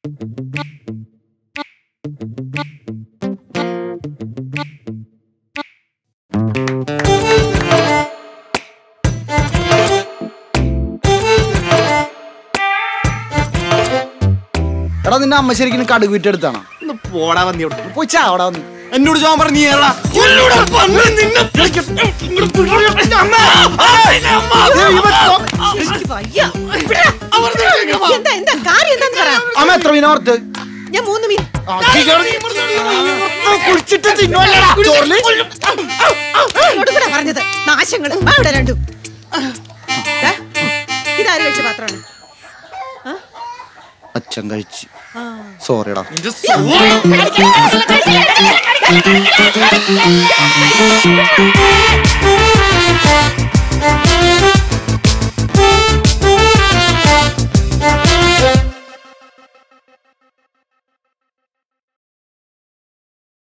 എടാ നിന്റെ അമ്മ ശരിക്കും കടുക് വിറ്റെടുത്താണോ? പോടാ വന്നിയോട് പോയി ചാവടാ വന്ന്. എന്നോട് ചോൻ പറഞ്ഞു അമ്മ എത്ര മീന ഓർത്ത്? ഞാൻ 3 മീൻ കുടിച്ചിട്ട് തിന്നുവല്ലടാ ചോറില്. പറഞ്ഞത് നാശങ്ങള് അവിടെ രണ്ടും. ഇതാര് കഴിച്ച പാത്രമാണ്? അച്ഛൻ കഴിച്ച്. സോറിടാ. Thank you.